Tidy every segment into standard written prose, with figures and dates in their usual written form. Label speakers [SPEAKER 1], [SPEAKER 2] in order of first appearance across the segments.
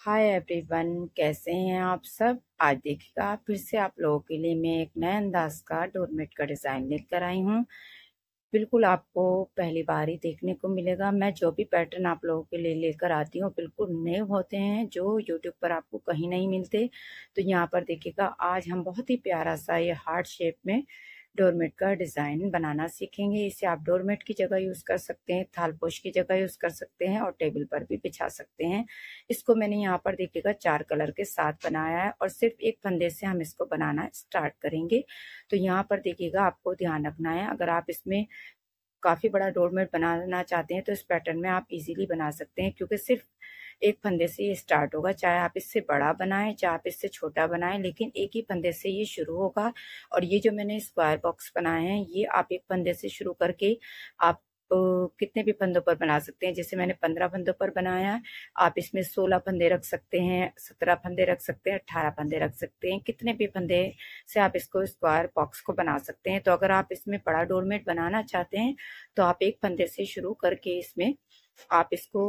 [SPEAKER 1] Hi everyone, कैसे हैं आप सब। आज देखिएगा फिर से आप लोगों के लिए मैं एक नए अंदाज का डोरमेट का डिज़ाइन लेकर आई हूँ। बिल्कुल आपको पहली बार ही देखने को मिलेगा। मैं जो भी पैटर्न आप लोगों के लिए लेकर आती हूँ बिल्कुल नए होते हैं, जो यूट्यूब पर आपको कहीं नहीं मिलते। तो यहाँ पर देखिएगा आज हम बहुत ही प्यारा सा ये हार्ट शेप में डोरमेट का डिज़ाइन बनाना सीखेंगे। इसे आप डोरमेट की जगह यूज़ कर सकते हैं, थालपोश की जगह यूज़ कर सकते हैं और टेबल पर भी बिछा सकते हैं। इसको मैंने यहाँ पर देखिएगा 4 कलर के साथ बनाया है और सिर्फ एक फंदे से हम इसको बनाना स्टार्ट करेंगे। तो यहाँ पर देखिएगा आपको ध्यान रखना है, अगर आप इसमें काफ़ी बड़ा डोरमेट बनाना चाहते हैं तो इस पैटर्न में आप इजीली बना सकते हैं, क्योंकि सिर्फ एक फंदे से ये स्टार्ट होगा। चाहे आप इससे बड़ा बनाएं चाहे आप इससे छोटा बनाएं, लेकिन एक ही फंदे से ये शुरू होगा। और ये जो मैंने स्क्वायर बॉक्स बनाए हैं ये आप एक फंदे से शुरू करके आप कितने भी फंदों पर बना सकते हैं। जैसे मैंने 15 फंदों पर बनाया है, आप इसमें 16 फंदे रख सकते हैं, 17 फंदे रख सकते हैं, 18 फंदे रख सकते हैं। कितने भी फंदे से आप इसको स्क्वायर बॉक्स को बना सकते हैं। तो अगर आप इसमें बड़ा डोरमेट बनाना चाहते हैं तो आप एक फंदे से शुरू करके इसमें आप इसको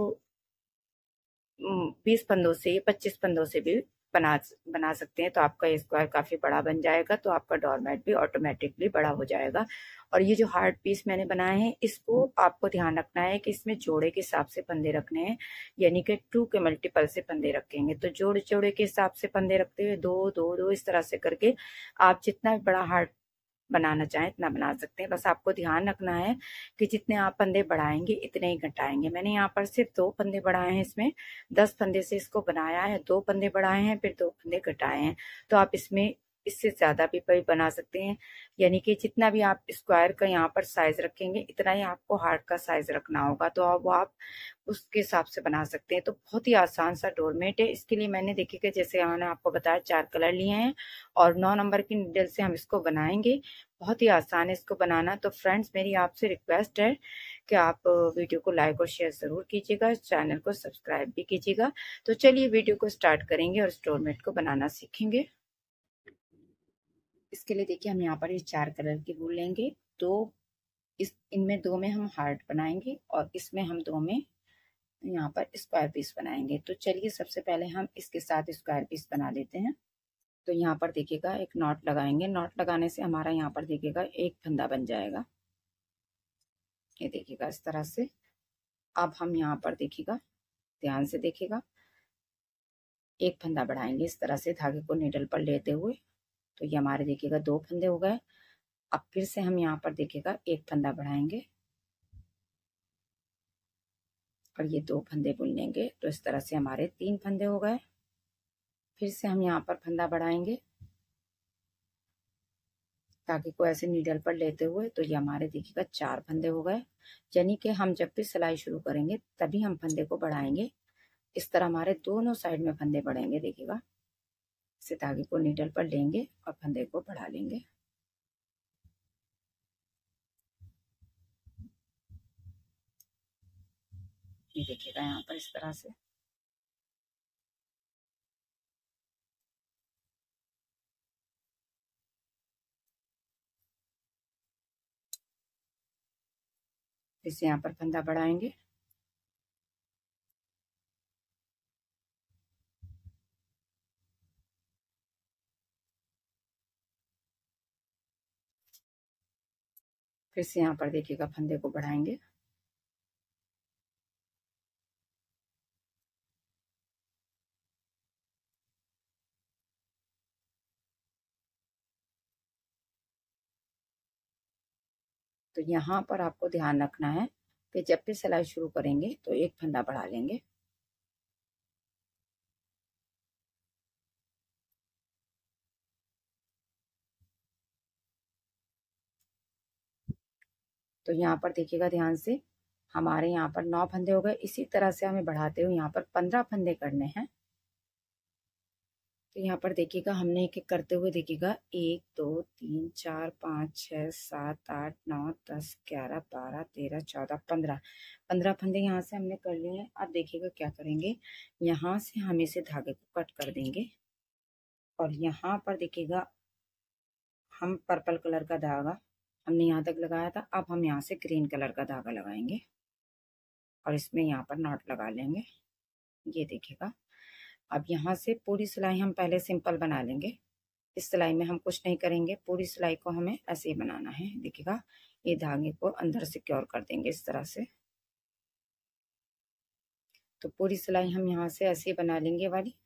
[SPEAKER 1] 20 फंदों से 25 फंदों से भी बना बना सकते हैं। तो आपका स्क्वायर काफी बड़ा बन जाएगा, तो आपका डोरमेट भी ऑटोमेटिकली बड़ा हो जाएगा। और ये जो हार्ड पीस मैंने बनाए हैं इसको आपको ध्यान रखना है कि इसमें जोड़े के हिसाब से फंदे रखने हैं, यानी कि 2 के मल्टीपल से फंदे रखेंगे। तो जोड़े जोड़े के हिसाब से फंदे रखते हुए 2 2 2 इस तरह से करके आप जितना भी बड़ा हार्ड बनाना चाहें इतना बना सकते हैं। बस आपको ध्यान रखना है कि जितने आप फंदे बढ़ाएंगे इतने ही घटाएंगे। मैंने यहाँ पर सिर्फ 2 फंदे बढ़ाए हैं, इसमें 10 फंदे से इसको बनाया है। 2 फंदे बढ़ाए हैं फिर 2 फंदे घटाए हैं। तो आप इसमें इससे ज्यादा भी बना सकते हैं, यानी कि जितना भी आप स्क्वायर का यहाँ पर साइज रखेंगे इतना ही आपको हार्ट का साइज रखना होगा। तो अब वो आप उसके हिसाब से बना सकते हैं। तो बहुत ही आसान सा डोरमेट है। इसके लिए मैंने देखिए जैसे मैंने आपको बताया 4 कलर लिए हैं और 9 नंबर की नीडल से हम इसको बनाएंगे। बहुत ही आसान है इसको बनाना। तो फ्रेंड्स मेरी आपसे रिक्वेस्ट है कि आप वीडियो को लाइक और शेयर जरूर कीजिएगा, चैनल को सब्सक्राइब भी कीजिएगा। तो चलिए वीडियो को स्टार्ट करेंगे और डोरमेट को बनाना सीखेंगे। इसके लिए देखिए हम यहाँ पर ये 4 कलर की वूल लेंगे। तो इनमें 2 में हम हार्ट बनाएंगे और इसमें हम 2 में यहाँ पर स्क्वायर पीस बनाएंगे। तो चलिए सबसे पहले हम इसके साथ स्क्वायर पीस बना लेते हैं। तो यहाँ पर देखिएगा एक नॉट लगाएंगे। नॉट लगाने से हमारा यहाँ पर देखिएगा एक फंदा बन जाएगा। ये देखिएगा इस तरह से। अब हम यहाँ पर देखिएगा, ध्यान से देखिएगा, एक फंदा बढ़ाएंगे इस तरह से धागे को नीडल पर लेते हुए। तो ये हमारे देखिएगा 2 फंदे हो गए। अब फिर से हम यहाँ पर देखिएगा एक फंदा बढ़ाएंगे और ये 2 फंदे बुन लेंगे। तो इस तरह से हमारे 3 फंदे हो गए। फिर से हम यहाँ पर फंदा बढ़ाएंगे धागे को ऐसे नीडल पर लेते हुए। तो ये हमारे देखिएगा 4 फंदे हो गए। यानी कि हम जब भी सिलाई शुरू करेंगे तभी हम फंदे को बढ़ाएंगे। इस तरह हमारे दोनों साइड में फंदे बढ़ेंगे। देखिएगा इसे धागे को नीडल पर लेंगे और फंदे को बढ़ा लेंगे। ये देखिएगा यहाँ पर इस तरह से। इसे यहाँ पर फंदा बढ़ाएंगे। फिर से यहाँ पर देखिएगा फंदे को बढ़ाएंगे। तो यहाँ पर आपको ध्यान रखना है कि जब भी सिलाई शुरू करेंगे तो एक फंदा बढ़ा लेंगे। तो यहाँ पर देखिएगा ध्यान से, हमारे यहाँ पर 9 फंदे हो गए। इसी तरह से हमें बढ़ाते हुए यहाँ पर 15 फंदे करने हैं। तो यहाँ पर देखिएगा हमने एक एक करते हुए देखिएगा 1 2 3 4 5 6 7 8 9 10 11 12 13 14 15 फंदे यहाँ से हमने कर लिए हैं। अब देखिएगा क्या करेंगे, यहाँ से हम इसे धागे को कट कर देंगे और यहाँ पर देखिएगा हम पर्पल कलर का धागा हमने यहाँ तक लगाया था। अब हम यहाँ से ग्रीन कलर का धागा लगाएंगे और इसमें यहाँ पर नॉट लगा लेंगे। ये देखिएगा अब यहाँ से पूरी सिलाई हम पहले सिंपल बना लेंगे। इस सिलाई में हम कुछ नहीं करेंगे, पूरी सिलाई को हमें ऐसे ही बनाना है। देखिएगा, ये धागे को अंदर सिक्योर कर देंगे इस तरह से। तो पूरी सिलाई हम यहाँ से ऐसे ही बना लेंगे वाली।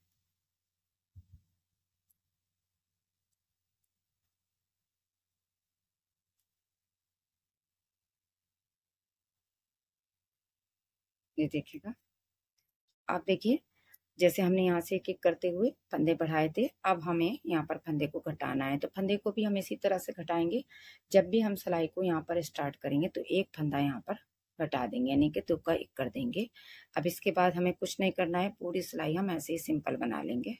[SPEAKER 1] ये देखिएगा, आप देखिए जैसे हमने यहाँ से एक एक करते हुए फंदे बढ़ाए थे, अब हमें यहाँ पर फंदे को घटाना है। तो फंदे को भी हम इसी तरह से घटाएंगे। जब भी हम सिलाई को यहाँ पर स्टार्ट करेंगे तो एक फंदा यहाँ पर घटा देंगे, यानी कि 2 का 1 कर देंगे। अब इसके बाद हमें कुछ नहीं करना है, पूरी सिलाई हम ऐसे ही सिंपल बना लेंगे।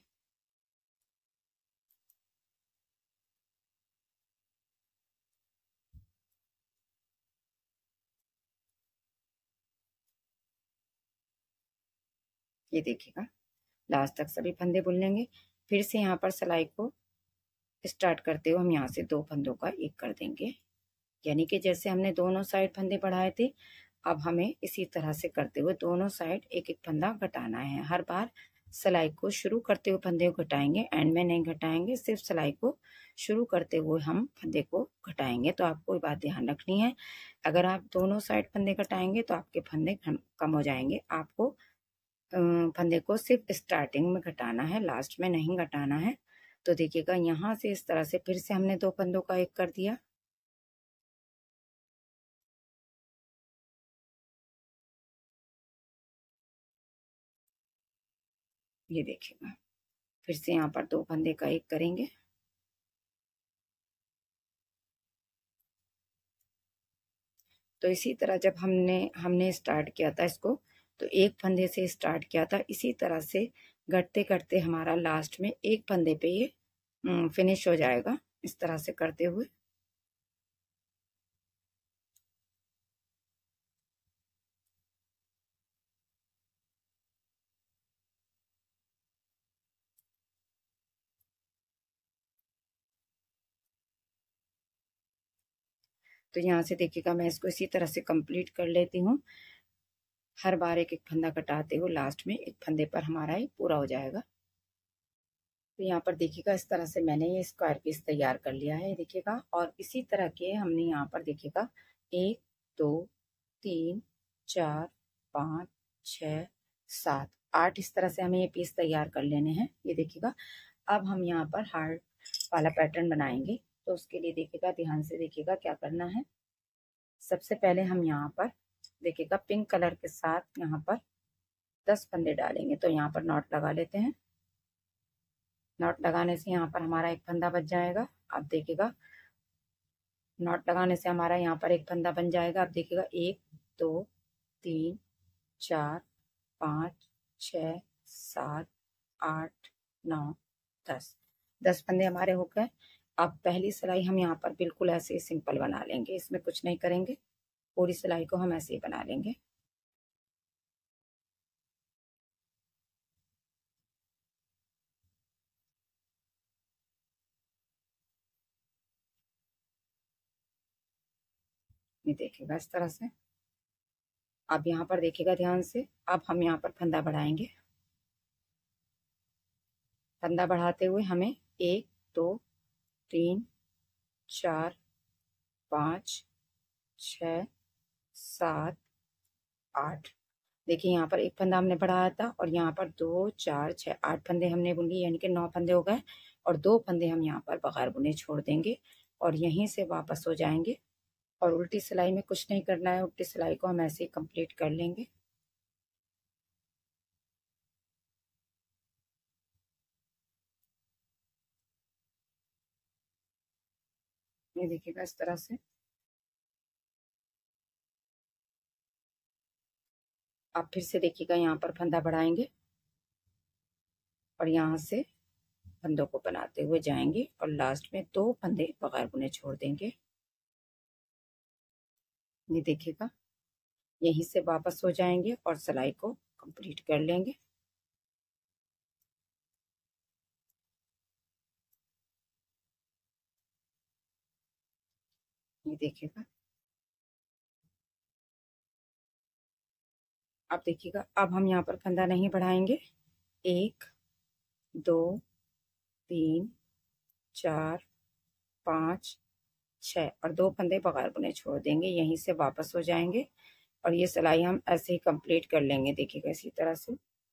[SPEAKER 1] ये देखिएगा, लास्ट तक सभी फंदे बुन लेंगे। फिर से यहाँ पर सिलाई को स्टार्ट करते हुए हम यहाँ से 2 फंदों का 1 कर देंगे, यानी कि जैसे हमने दोनों साइड फंदे बढ़ाए थे, अब हमें इसी तरह से करते हुए दोनों साइड एक एक फंदा घटाना है। हर बार सिलाई को शुरू करते हुए फंदे को घटाएंगे, एंड में नहीं घटाएंगे, सिर्फ सिलाई को शुरू करते हुए हम फंदे को घटाएंगे। तो आपको ये बात ध्यान रखनी है, अगर आप दोनों साइड फंदे घटाएंगे तो आपके फंदे कम हो जाएंगे। आपको फंदे को सिर्फ स्टार्टिंग में घटाना है, लास्ट में नहीं घटाना है। तो देखिएगा, यहाँ से इस तरह से फिर से हमने 2 फंदों का 1 कर दिया। ये देखिएगा, फिर से यहाँ पर 2 फंदे का 1 करेंगे। तो इसी तरह जब हमने स्टार्ट किया था इसको, तो एक फंदे से स्टार्ट किया था, इसी तरह से घटते घटते हमारा लास्ट में एक फंदे पे ये फिनिश हो जाएगा, इस तरह से करते हुए। तो यहाँ से देखिएगा, मैं इसको इसी तरह से कंप्लीट कर लेती हूँ। हर बार एक एक फंदा कटाते हुए लास्ट में एक फंदे पर हमारा ये पूरा हो जाएगा। तो यहाँ पर देखिएगा, इस तरह से मैंने ये स्क्वायर पीस तैयार कर लिया है, देखिएगा। और इसी तरह के हमने यहाँ पर देखिएगा 1 2 3 4 5 6 7 8 इस तरह से हमें ये पीस तैयार कर लेने हैं। ये देखिएगा, अब हम यहाँ पर हार्ट वाला पैटर्न बनाएंगे। तो उसके लिए देखिएगा, ध्यान से देखिएगा क्या करना है। सबसे पहले हम यहाँ पर देखिएगा पिंक कलर के साथ यहाँ पर 10 फंदे डालेंगे। तो यहाँ पर नॉट लगा लेते हैं। नॉट लगाने से यहाँ पर हमारा एक फंदा बच जाएगा। अब देखिएगा, नॉट लगाने से हमारा यहाँ पर एक फंदा बन जाएगा। अब देखिएगा, 1 2 3 4 5 6 7 8 9 10 10 फंदे हमारे हो गए। अब पहली सिलाई हम यहाँ पर बिल्कुल ऐसे ही सिंपल बना लेंगे, इसमें कुछ नहीं करेंगे, पूरी सिलाई को हम ऐसे ही बना लेंगे। ये देखिएगा इस तरह से। अब यहाँ पर देखिएगा ध्यान से, अब हम यहाँ पर फंदा बढ़ाएंगे। फंदा बढ़ाते हुए हमें 1 2 3 4 5 6 7 8 देखिए, यहाँ पर एक फंदा हमने बढ़ाया था और यहाँ पर 2 4 6 8 फंदे हमने बुन लिए, यानी कि 9 फंदे हो गए। और 2 फंदे हम यहाँ पर बगैर बुने छोड़ देंगे और यहीं से वापस हो जाएंगे। और उल्टी सिलाई में कुछ नहीं करना है, उल्टी सिलाई को हम ऐसे ही कंप्लीट कर लेंगे। ये देखिएगा इस तरह से। आप फिर से देखिएगा, यहाँ पर फंदा बढ़ाएंगे और यहाँ से फंदों को बनाते हुए जाएंगे और लास्ट में 2 फंदे बगैर बुने छोड़ देंगे। ये देखिएगा, यहीं से वापस हो जाएंगे और सिलाई को कंप्लीट कर लेंगे। ये देखिएगा, अब देखिएगा, अब हम यहाँ पर फंदा नहीं बढ़ाएंगे। 1 2 3 4 5 6 और 2 फंदे बगैर बुने छोड़ देंगे। यहीं से वापस हो जाएंगे और ये सिलाई हम ऐसे ही कंप्लीट कर लेंगे। देखिएगा इसी तरह से।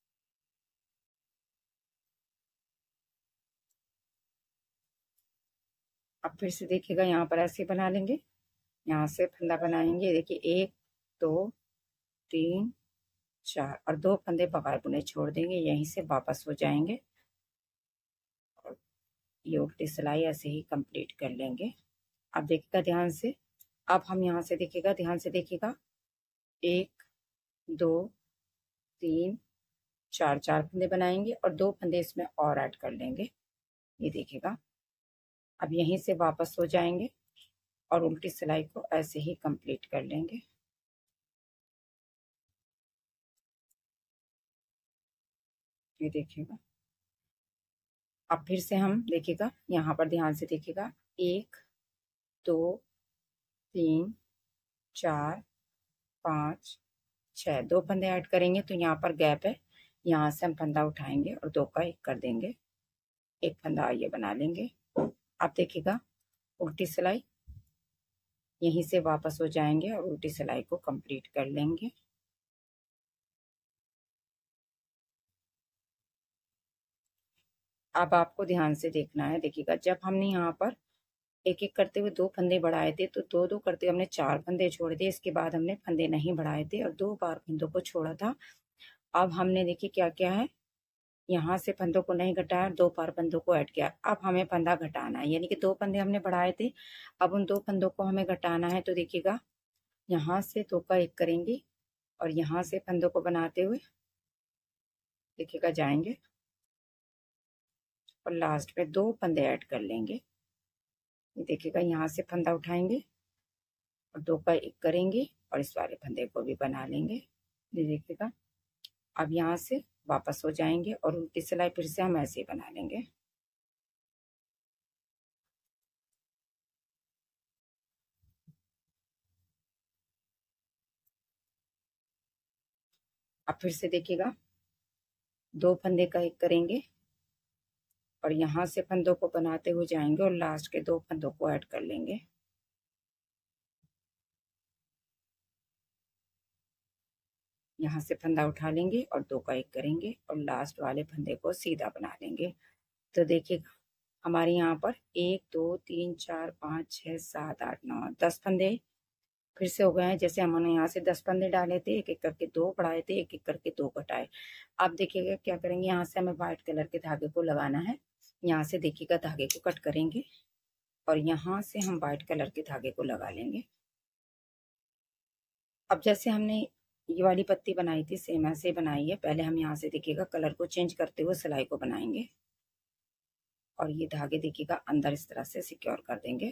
[SPEAKER 1] अब फिर से देखिएगा यहाँ पर ऐसे बना लेंगे, यहाँ से फंदा बनाएंगे। देखिए 1 2 3 4 और 2 फंदे बगैर बुने छोड़ देंगे। यहीं से वापस हो जाएंगे और ये उल्टी सिलाई ऐसे ही कंप्लीट कर लेंगे। अब देखिएगा ध्यान से। अब हम यहाँ से देखिएगा, ध्यान से देखिएगा, 1 2 3 4 4 फंदे बनाएंगे और 2 फंदे इसमें और ऐड कर लेंगे। ये देखिएगा। अब यहीं से वापस हो जाएंगे और उल्टी सिलाई को ऐसे ही कंप्लीट कर लेंगे। ये देखिएगा। अब फिर से हम देखिएगा, यहाँ पर ध्यान से देखिएगा, 1 2 3 4 5 6 2 फंदे ऐड करेंगे तो यहाँ पर गैप है, यहाँ से हम फंदा उठाएंगे और 2 का 1 कर देंगे। एक फंदा ये बना लेंगे। अब देखिएगा उल्टी सिलाई, यहीं से वापस हो जाएंगे और उल्टी सिलाई को कंप्लीट कर लेंगे। अब आपको ध्यान से देखना है। देखिएगा जब हमने यहाँ पर एक एक करते हुए 2 फंदे बढ़ाए थे तो 2 2 करते हुए हमने 4 फंदे छोड़ दिए। इसके बाद हमने फंदे नहीं बढ़ाए थे और 2 बार फंदों को छोड़ा था। अब हमने देखिए क्या क्या है, यहाँ से फंदों को नहीं घटाया, 2 बार फंदों को ऐड किया। अब हमें फंदा घटाना है, यानी कि 2 फंदे हमने बढ़ाए थे, अब उन 2 फंदों को हमें घटाना है। तो देखिएगा यहाँ से 2 का 1 करेंगे और यहाँ से फंदों को बनाते हुए देखिएगा जाएंगे और लास्ट में 2 फंदे ऐड कर लेंगे। ये देखिएगा यहाँ से फंदा उठाएंगे और 2 का 1 करेंगे और इस वाले फंदे को भी बना लेंगे। ये देखिएगा। अब यहाँ से वापस हो जाएंगे और उल्टी सिलाई फिर से हम ऐसे ही बना लेंगे। अब फिर से देखिएगा 2 फंदे का 1 करेंगे और यहाँ से फंदों को बनाते हुए जाएंगे और लास्ट के 2 फंदों को ऐड कर लेंगे। यहाँ से फंदा उठा लेंगे और 2 का 1 करेंगे और लास्ट वाले फंदे को सीधा बना लेंगे। तो देखिए हमारे यहाँ पर 1 2 3 4 5 6 7 8 9 10 फंदे फिर से हो गए हैं। जैसे हमने यहाँ से 10 फंदे डाले थे, एक एक करके 2 बढ़ाए थे, एक एक करके 2 घटाए। अब देखिएगा क्या करेंगे, यहाँ से हमें व्हाइट कलर के धागे को लगाना है। यहाँ से देखिएगा धागे को कट करेंगे और यहाँ से हम व्हाइट कलर के धागे को लगा लेंगे। अब जैसे हमने ये वाली पत्ती बनाई थी सेम ऐसे बनाई है। पहले हम यहाँ से देखिएगा कलर को चेंज करते हुए सिलाई को बनाएंगे और ये धागे देखिएगा अंदर इस तरह से सिक्योर कर देंगे।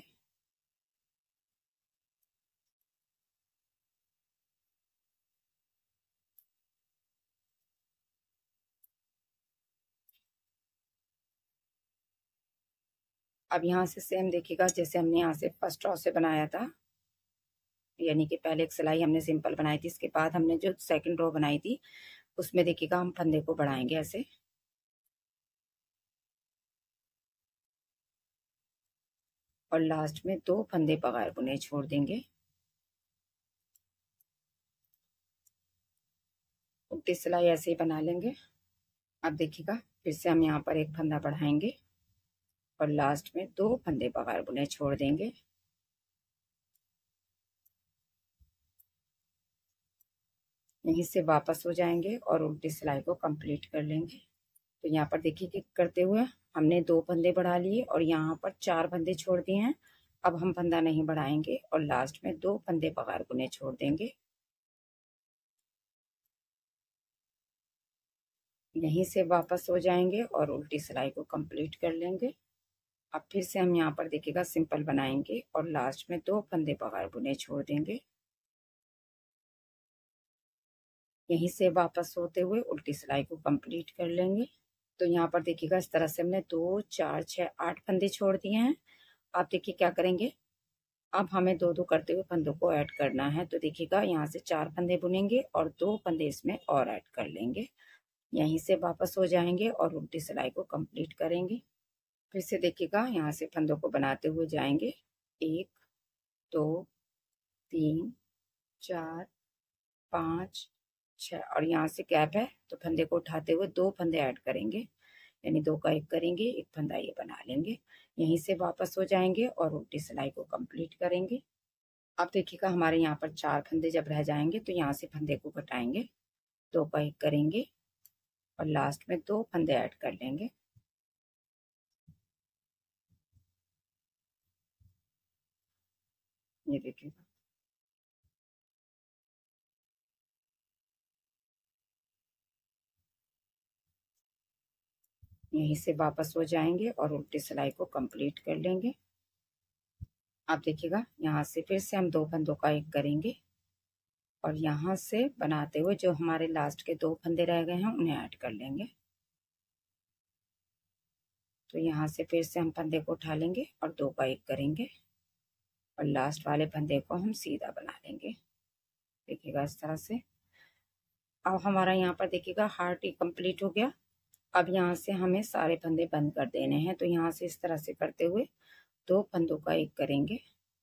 [SPEAKER 1] अब यहाँ से सेम देखिएगा जैसे हमने यहाँ से फर्स्ट रो से बनाया था, यानी कि पहले एक सिलाई हमने सिंपल बनाई थी, इसके बाद हमने जो सेकंड रो बनाई थी उसमें देखिएगा हम फंदे को बढ़ाएंगे ऐसे और लास्ट में 2 फंदे बगैर बुने छोड़ देंगे। उल्टी सिलाई ऐसे ही बना लेंगे। अब देखिएगा फिर से हम यहाँ पर एक फंदा बढ़ाएंगे और लास्ट में 2 फंदे बगैर बुने छोड़ देंगे। यहीं से वापस हो जाएंगे और उल्टी सिलाई को कंप्लीट कर लेंगे। तो यहाँ पर देखिए कि करते हुए हमने 2 फंदे बढ़ा लिए और यहाँ पर 4 फंदे छोड़ दिए हैं। अब हम फंदा नहीं बढ़ाएंगे और लास्ट में 2 फंदे बगैर बुने छोड़ देंगे। यहीं से वापस हो जाएंगे और उल्टी सिलाई को कंप्लीट कर लेंगे। अब फिर से हम यहाँ पर देखिएगा सिंपल बनाएंगे और लास्ट में 2 फंदे बगैर बुने छोड़ देंगे। यहीं से वापस होते हुए उल्टी सिलाई को कंप्लीट कर लेंगे। तो यहाँ पर देखिएगा इस तरह से हमने 2 4 6 8 फंदे छोड़ दिए हैं। आप देखिए क्या करेंगे, अब हमें 2 2 करते हुए फंदों को ऐड करना है। तो देखिएगा यहाँ से 4 फंदे बुनेंगे और 2 फंदे इसमें और ऐड कर लेंगे। यहीं से वापस हो जाएंगे और उल्टी सिलाई को कंप्लीट करेंगे। फिर से देखिएगा, यहाँ से फंदों को बनाते हुए जाएंगे। 1 2 3 4 5 6 और यहाँ से गैप है तो फंदे को उठाते हुए 2 फंदे ऐड करेंगे, यानी 2 का 1 करेंगे, 1 फंदा ये बना लेंगे। यहीं से वापस हो जाएंगे और उल्टी सिलाई को कंप्लीट करेंगे। अब देखिएगा, हमारे यहाँ पर 4 फंदे जब रह जाएंगे तो यहाँ से फंदे को घटाएंगे, 2 का 1 करेंगे और लास्ट में 2 फंदे ऐड कर लेंगे। ये देखिएगा, यहीं से वापस हो जाएंगे और उल्टी सिलाई को कंप्लीट कर लेंगे। अब देखिएगा, यहाँ से फिर से हम 2 फंदों का 1 करेंगे और यहाँ से बनाते हुए जो हमारे लास्ट के 2 फंदे रह गए हैं उन्हें ऐड कर लेंगे। तो यहाँ से फिर से हम फंदे को उठा लेंगे और 2 का 1 करेंगे और लास्ट वाले फंदे को हम सीधा बना लेंगे। देखिएगा इस तरह से। अब हमारा यहाँ पर देखिएगा हार्ट ही कंप्लीट हो गया। अब यहाँ से हमें सारे फंदे बंद कर देने हैं, तो यहाँ से इस तरह से करते हुए 2 फंदों का 1 करेंगे।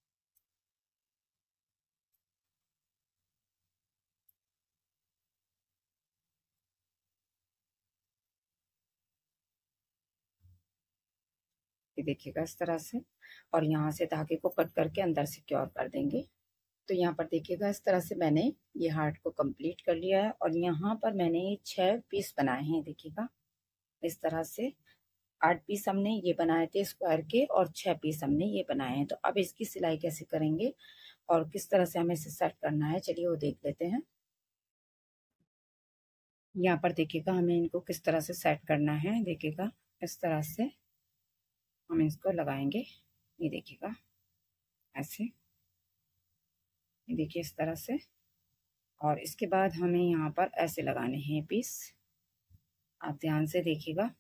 [SPEAKER 1] देखिएगा इस तरह से, और यहाँ से धागे को कट करके अंदर सिक्योर कर देंगे। तो यहाँ पर देखिएगा, इस तरह से मैंने ये हार्ट को कंप्लीट कर लिया है और यहाँ पर मैंने 6 पीस बनाए हैं। देखिएगा इस तरह से 8 पीस हमने ये बनाए थे स्क्वायर के और 6 पीस हमने ये बनाए हैं। तो अब इसकी सिलाई कैसे करेंगे और किस तरह से हमें इसे सेट करना है, चलिए वो देख लेते हैं। यहाँ पर देखिएगा, हमें इनको किस तरह से सेट करना है। देखिएगा इस तरह से हम इसको लगाएंगे। ये देखिएगा ऐसे, ये देखिए इस तरह से, और इसके बाद हमें यहाँ पर ऐसे लगाने हैं पीस। आप ध्यान से देखिएगा,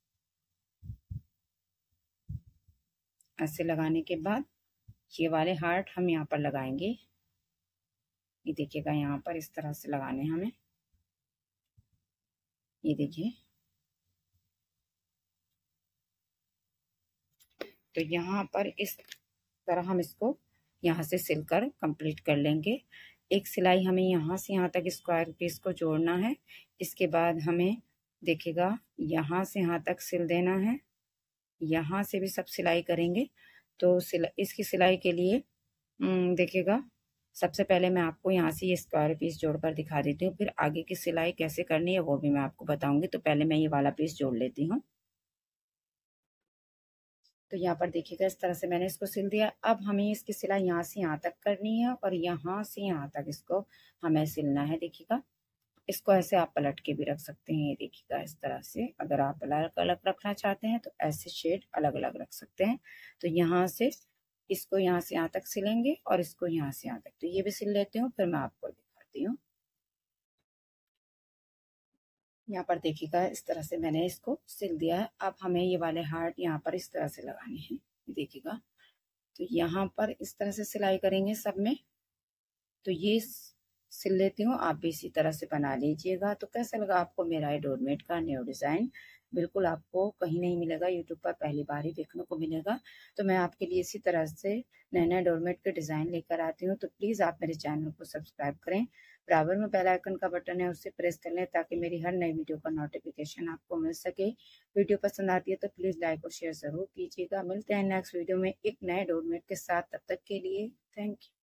[SPEAKER 1] ऐसे लगाने के बाद ये वाले हार्ट हम यहाँ पर लगाएंगे। ये देखिएगा, यहाँ पर इस तरह से लगाने हमें। ये देखिए, तो यहाँ पर इस तरह हम इसको यहाँ से सिलकर कंप्लीट कर लेंगे। एक सिलाई हमें यहाँ से यहाँ तक स्क्वायर पीस को जोड़ना है। इसके बाद हमें देखिएगा यहाँ से यहाँ तक सिल देना है, यहाँ से भी सब सिलाई करेंगे। तो इसकी सिलाई के लिए देखिएगा, सबसे पहले मैं आपको यहाँ से ये स्क्वायर पीस जोड़कर दिखा देती हूँ, फिर आगे की सिलाई कैसे करनी है वो भी मैं आपको बताऊंगी। तो पहले मैं ये वाला पीस जोड़ लेती हूँ। तो यहाँ पर देखिएगा, इस तरह से मैंने इसको सिल दिया। अब हमें इसकी सिलाई यहाँ से यहाँ तक करनी है और यहाँ से यहाँ तक इसको हमें सिलना है। देखिएगा, इसको ऐसे आप पलट के भी रख सकते हैं। ये देखिएगा इस तरह से, अगर आप अलग अलग रखना चाहते हैं तो ऐसे शेड अलग अलग रख सकते हैं। तो यहाँ से इसको यहाँ से यहाँ तक सिलेंगे और इसको यहाँ से यहाँ तक। तो ये भी सिल लेती हूँ, फिर मैं आपको दिखाती हूँ। यहाँ पर देखिएगा, इस तरह से मैंने इसको सिल दिया है। अब हमें ये वाले हार्ट यहाँ पर इस तरह से लगाने हैं। देखिएगा, तो यहाँ पर इस तरह से सिलाई करेंगे सब में। तो ये सिल लेती हूँ, आप भी इसी तरह से बना लीजिएगा। तो कैसा लगा आपको मेरा ये डोरमेट का न्यू डिज़ाइन? बिल्कुल आपको कहीं नहीं मिलेगा, यूट्यूब पर पहली बार ही देखने को मिलेगा। तो मैं आपके लिए इसी तरह से नए नए डोरमेट के डिज़ाइन लेकर आती हूँ। तो प्लीज़ आप मेरे चैनल को सब्सक्राइब करें, बराबर में बेल आइकन का बटन है उससे प्रेस कर लें ताकि मेरी हर नई वीडियो का नोटिफिकेशन आपको मिल सके। वीडियो पसंद आती है तो प्लीज़ लाइक और शेयर ज़रूर कीजिएगा। मिलते हैं नेक्स्ट वीडियो में एक नए डोरमेट के साथ, तब तक के लिए थैंक यू।